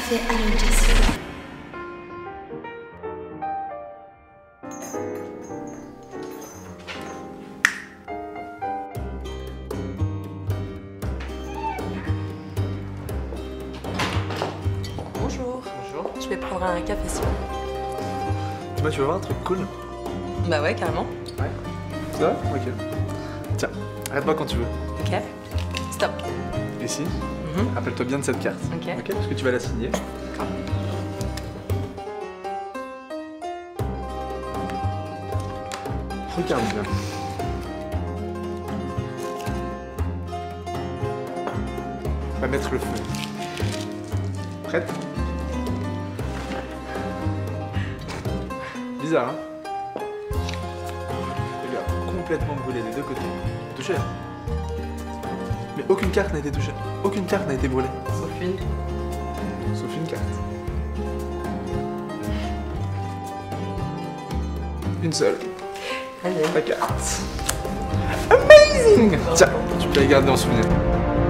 café Allo Jessica. Bonjour. Bonjour. Je vais prendre un café s'il vous plaît. Dis-moi, tu veux voir un truc cool? Bah ouais, carrément. Ouais. Ça va? Ok. Tiens, arrête-moi quand tu veux. Ok. Stop. Ici, rappelle-toi bien de cette carte. Ok. Parce que tu vas la signer. D'accord. Regarde bien. On va mettre le feu. Prête? Bizarre, hein? Regarde, complètement brûlé des deux côtés. Touché. Mais aucune carte n'a été touchée. Aucune carte n'a été brûlée. Sauf une. Sauf une carte. Une seule. Allez. Ta carte. Amazing! Tiens, tu peux la garder en souvenir.